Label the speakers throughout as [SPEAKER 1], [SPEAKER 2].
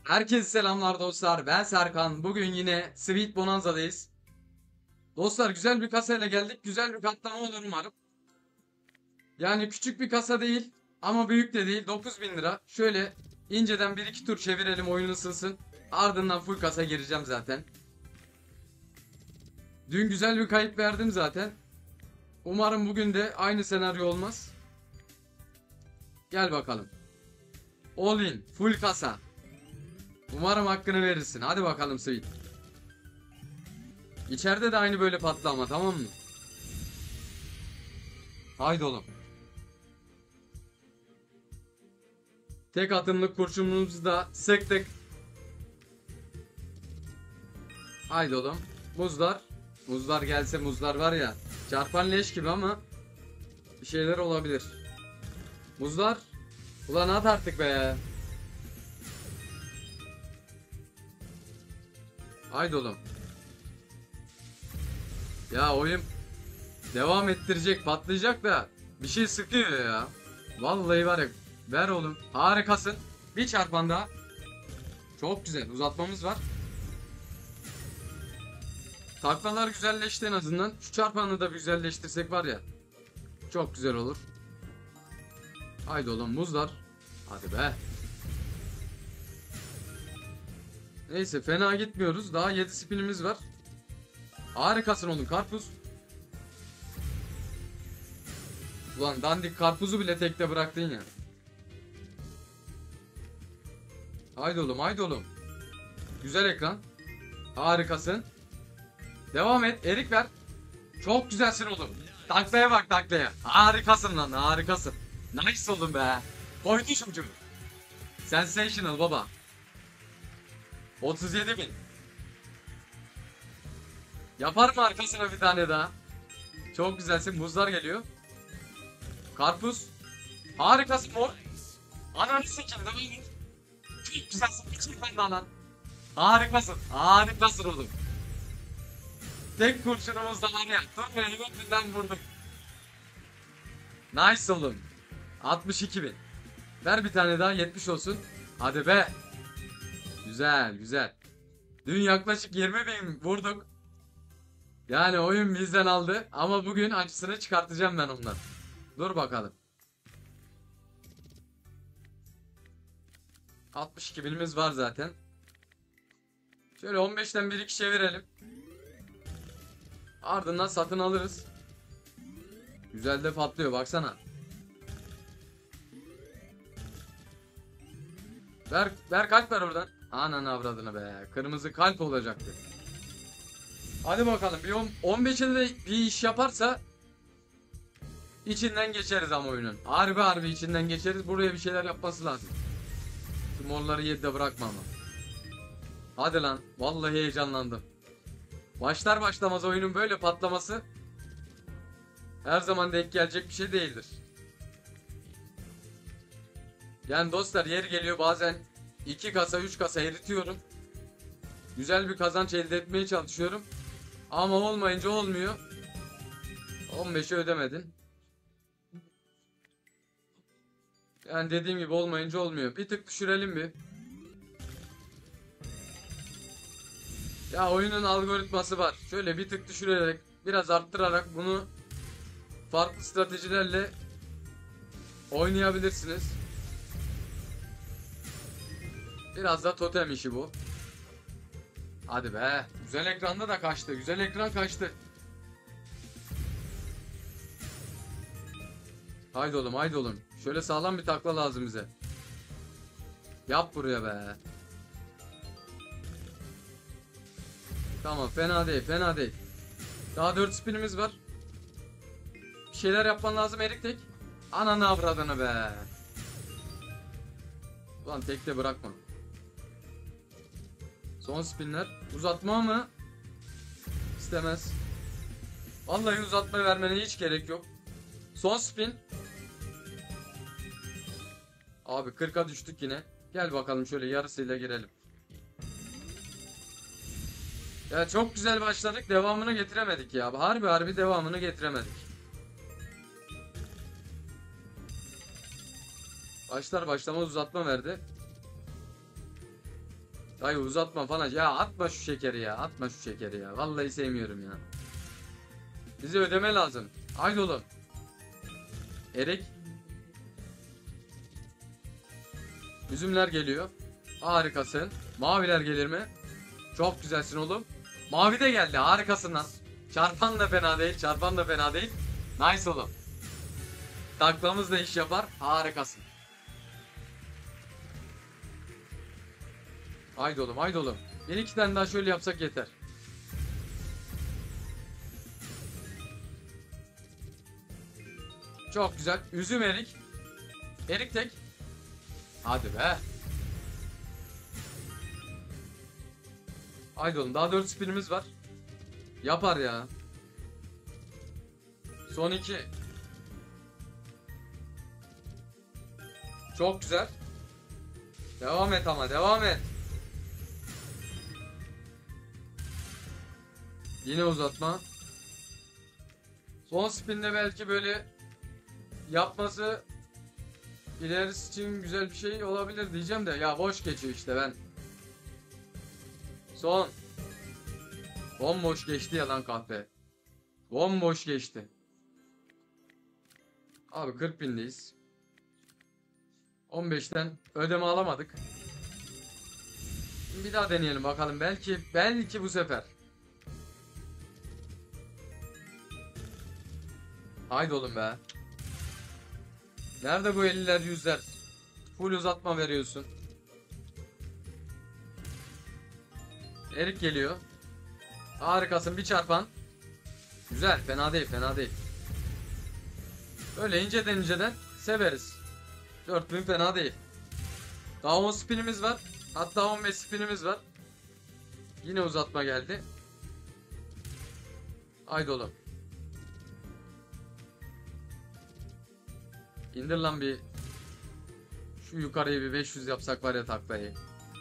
[SPEAKER 1] Herkese selamlar dostlar. Ben Serkan. Bugün yine Sweet Bonanza'dayız. Dostlar güzel bir kasayla geldik. Güzel bir katlama olur umarım. Yani küçük bir kasa değil ama büyük de değil. 9.000 lira. Şöyle inceden bir iki tur çevirelim, oyun ısınsın. Ardından full kasa gireceğim zaten. Dün güzel bir kayıp verdim zaten. Umarım bugün de aynı senaryo olmaz. Gel bakalım. All in. Full kasa. Umarım hakkını verirsin. Hadi bakalım Sweet. İçeride de aynı böyle patlama, tamam mı? Haydi oğlum. Tek atımlık kurşunumuzu da sıktık. Haydi oğlum. Muzlar. Muzlar gelse, muzlar var ya. Çarpan leş gibi ama bir şeyler olabilir. Muzlar. Ulan at artık be. Haydi oğlum. Ya oyun devam ettirecek, patlayacak da bir şey sıkıyor ya. Vallahi var ya. Ver oğlum. Harikasın. Bir çarpan daha. Çok güzel. Uzatmamız var. Taklalar güzelleşti en azından. Şu çarpanı da güzelleştirsek var ya. Çok güzel olur. Haydi oğlum muzlar. Hadi be. Neyse fena gitmiyoruz. Daha 7 spinimiz var. Harikasın oğlum karpuz. Ulan dandik karpuzu bile tekte bıraktın ya. Haydi oğlum haydi oğlum. Güzel ekran. Harikasın. Devam et. Erik ver. Çok güzelsin oğlum. Taklaya bak taklaya. Harikasın lan harikasın. Nice oğlum be. Koydu çocuğum. Sensational baba. 37 bin. Yapar mı arkasına bir tane daha? Çok güzelsin. Muzlar geliyor. Karpuz. Harikasın mor. Ananı sikeyim değil mi? Çok güzelsin. Geçin ben de anan. Harikasın. Harikasın oğlum. Tek kurşunumuz da var ya. Dur be hemen vurduk. Nice oğlum. 62 bin. Ver bir tane daha 70 olsun. Hadi be. Güzel güzel. Dün yaklaşık 20 bin vurduk. Yani oyun bizden aldı. Ama bugün acısını çıkartacağım ben ondan. Dur bakalım. 62 binimiz var zaten. Şöyle 15'ten bir iki çevirelim. Ardından satın alırız. Güzel de patlıyor baksana. Ver kalp ver oradan. Ananı avradını be. Kırmızı kalp olacaktı. Hadi bakalım. Bir 15'e de bir iş yaparsa içinden geçeriz ama oyunun. Harbi harbi içinden geçeriz. Buraya bir şeyler yapması lazım. Şu morları 7'de bırakma ama. Hadi lan. Vallahi heyecanlandım. Başlar başlamaz oyunun böyle patlaması her zaman denk gelecek bir şey değildir. Yani dostlar yer geliyor bazen 2 kasa 3 kasa eritiyorum. Güzel bir kazanç elde etmeye çalışıyorum. Ama olmayınca olmuyor. 15'i ödemedin. Yani dediğim gibi olmayınca olmuyor. Bir tık düşürelim bir. Ya oyunun algoritması var. Şöyle bir tık düşürerek biraz arttırarak bunu farklı stratejilerle oynayabilirsiniz. Biraz da totem işi bu. Hadi be. Güzel ekranda da kaçtı. Güzel ekran kaçtı. Haydi oğlum haydi oğlum. Şöyle sağlam bir takla lazım bize. Yap buraya be. Tamam fena değil fena değil. Daha 4 spinimiz var. Bir şeyler yapman lazım Erik tek. Ananı avradını be. Ulan tekte bırakma. Son spinler. Uzatma mı? İstemez. Vallahi uzatma vermene hiç gerek yok. Son spin. Abi 40'a düştük yine. Gel bakalım şöyle yarısıyla girelim. Ya çok güzel başladık. Devamını getiremedik ya. Harbi harbi devamını getiremedik. Başlar başlamaz uzatma verdi. Dayı uzatma falan. Ya atma şu şekeri ya. Atma şu şekeri ya. Vallahi sevmiyorum ya. Bize ödeme lazım. Haydi oğlum. Erik. Üzümler geliyor. Harikasın. Maviler gelir mi? Çok güzelsin oğlum. Mavi de geldi. Harikasın lan. Çarpan da fena değil. Çarpan da fena değil. Nice oğlum. Taklamız da iş yapar. Harikasın. Haydi oğlum, haydi oğlum. Bir iki tane daha şöyle yapsak yeter. Çok güzel. Üzüm erik. Erik tek. Hadi be. Haydi oğlum, daha 4 spinimiz var. Yapar ya. Son 2. Çok güzel. Devam et ama, devam et. Yine uzatma. Son spinde belki böyle yapması ilerisi için güzel bir şey olabilir diyeceğim de ya boş geçiyor işte ben. Son. Bomboş geçti ya lan kahve. Bomboş geçti. Abi 40 bindeyiz. 15'ten ödeme alamadık. Bir daha deneyelim bakalım. Belki bu sefer. Haydi oğlum be. Nerede bu 50'ler 100'ler? Full uzatma veriyorsun. Erik geliyor. Harikasın, bir çarpan. Güzel, fena değil, fena değil. Böyle inceden severiz. 4000 fena değil. Daha 10 spinimiz var. Hatta 15 spinimiz var. Yine uzatma geldi. Haydi oğlum. İndir lan bir. Şu yukarıyı bir 500 yapsak var ya taklayı.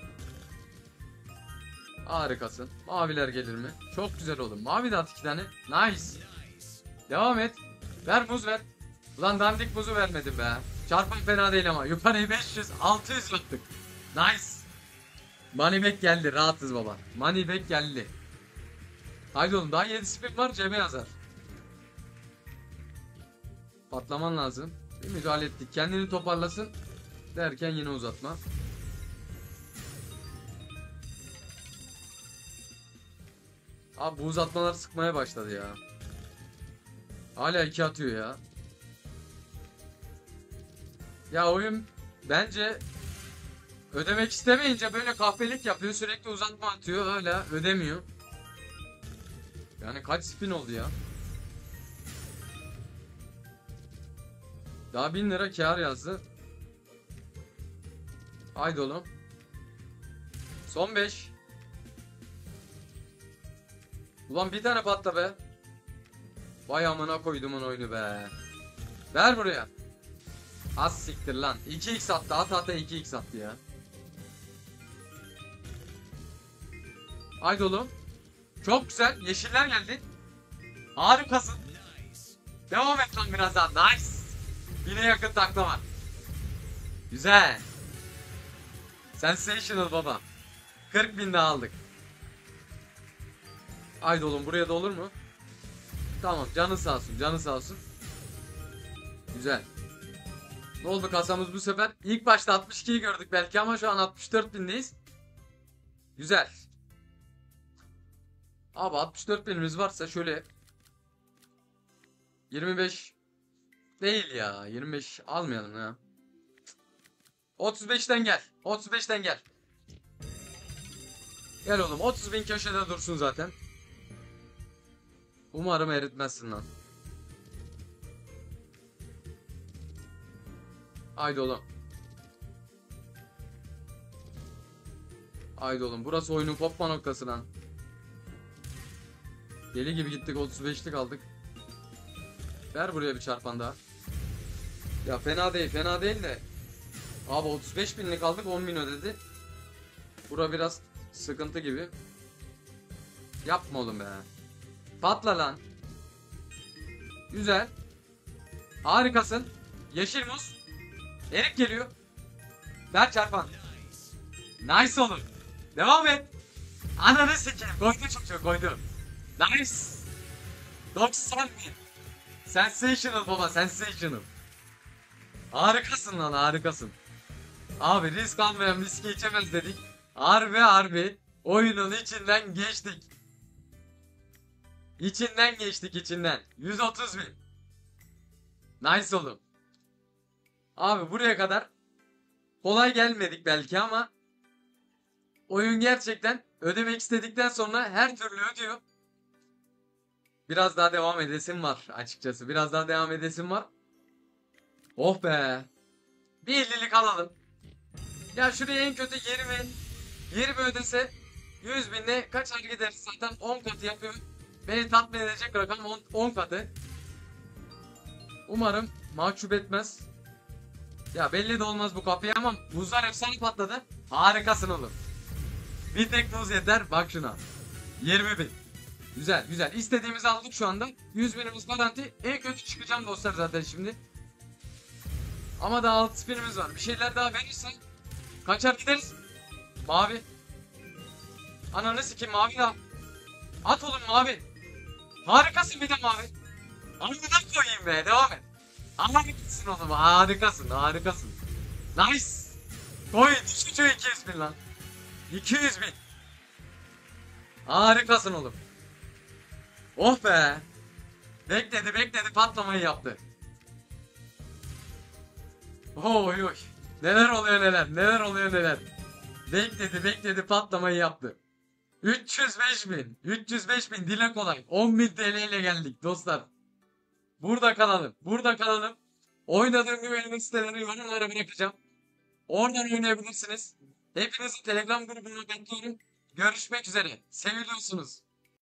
[SPEAKER 1] Harikasın. Maviler gelir mi? Çok güzel oğlum. Mavi de at 2 tane. Nice. Devam et. Ver muz ver. Ulan dandik muzu vermedim be. Çarpan fena değil ama. Yukarıyı 500 600 yaptık. Nice. Money back geldi. Rahatız baba. Money back geldi. Haydi oğlum, daha 7 spin var, cebe yazar. Patlaman lazım. Bir müdahale ettik. Kendini toparlasın derken yine uzatma. Abi bu uzatmalar sıkmaya başladı ya. Hala 2 atıyor ya. Ya oyun bence ödemek istemeyince böyle kahpelik yapıyor. Sürekli uzatma atıyor. Hala ödemiyor. Yani kaç spin oldu ya? Daha 1000 lira kar yazdı. Haydi oğlum. Son 5. Ulan bir tane patla be. Vay amına koydumun oyunu be. Ver buraya. Az siktir lan. 2x attı. Ata 2x attı ya. Haydi oğlum. Çok güzel. Yeşiller geldi. Harikasın. Devam et lan biraz daha. Nice. Yine yakın takla var. Güzel. Sensational baba. 40 bin daha aldık. Haydi oğlum, buraya da olur mu? Tamam, canı sağ olsun, canı sağ olsun. Güzel. Ne oldu kasamız bu sefer? İlk başta 62'yi gördük belki ama şu an 64 bindeyiz. Güzel. Abi 64 binimiz varsa şöyle 25 değil ya, 25 almayalım ya. 35'ten gel. 35'ten gel. Gel oğlum, 30 bin köşede dursun zaten. Umarım eritmezsin lan. Haydi oğlum. Haydi oğlum, burası oyunun kopma noktası lan. Deli gibi gittik, 35'lik aldık. Ver buraya bir çarpan daha. Ya fena değil, fena değil de. Abi 35 binlik aldık, 10 bin ödedi. Bura biraz sıkıntı gibi. Yapma oğlum be. Patla lan. Güzel. Harikasın. Yeşil muz. Erik geliyor. Ver çarpan. Nice oğlum. Devam et. Ananı sikeyim. Koydu çocuğu koydu. Nice. 90 bin. Sensational baba sensational. Harikasın lan harikasın. Abi risk almayan riski içemez dedik. Harbi oyunun içinden geçtik. İçinden geçtik içinden. 130 bin. Nice oğlum. Abi buraya kadar kolay gelmedik belki ama oyun gerçekten ödemek istedikten sonra her türlü ödüyor. Biraz daha devam edesim var açıkçası. Biraz daha devam edesim var. Oh be. Bir 50'lik alalım. Ya şuraya en kötü 20 ödese 100 binle kaç ay gideriz zaten 10 katı yapıyor. Beni tatmin edecek rakam 10 katı. Umarım mahcup etmez. Ya belli de olmaz bu kapıyı ama muzlar efsane patladı. Harikasın oğlum. Bir tek muz yeter bak şuna. 20 bin. Güzel güzel. İstediğimizi aldık şu anda. 100 binimiz garanti. En kötü çıkacağım dostlar zaten şimdi. Ama daha 6 spinimiz var. Bir şeyler daha verirsen kaçar gideriz. Mavi. Ananı sikeyim mavi daha. At oğlum mavi. Harikasın bir de mavi. Amına koyayım be devam et. Harikasın oğlum harikasın harikasın. Nice. Koy düşücü 200 bin lan. 200 bin. Harikasın oğlum. Oh be. Bekledi patlamayı yaptı. Oy oy. Neler oluyor neler oluyor neler. Bekledi patlamayı yaptı. 305 bin dile kolay. 10 bin TL ile geldik dostlar. Burada kalalım. Oynadığım güvenlik siteleri yorumlara bırakacağım. Oradan oynayabilirsiniz. Hepinizi Telegram grubuna bekliyorum. Görüşmek üzere. Seviliyorsunuz.